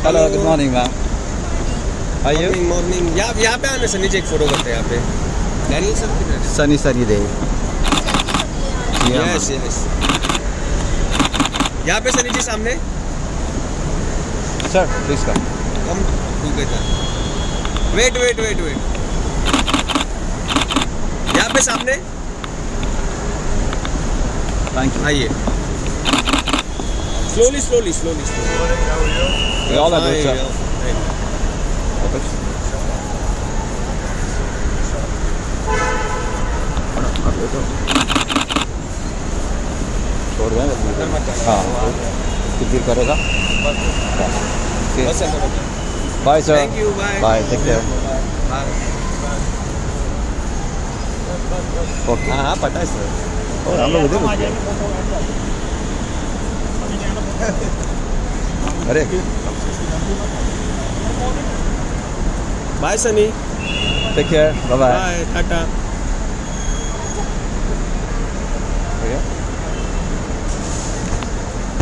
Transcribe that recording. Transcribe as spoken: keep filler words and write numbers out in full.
Hello, good morning ma'am. आइए। Morning. यहाँ यहाँ पे आने सनी जी एक फोटो करते हैं यहाँ पे। डैनियल सर किधर है? सनी सनी दे। Yes yes. यहाँ पे सनी जी सामने। Sir please come. Come together. Wait wait wait wait. यहाँ पे सामने। Thank you. आइए। Slowly slowly slowly slowly. All are good sir. छोड़ दें। हाँ कितनी करेगा? Bye sir. Thank you. Bye bye, take care. Okay. हाँ हाँ पता है सर। और हम लोग इधर अरे bye Sunny. Take care. Bye bye. Bye Tata.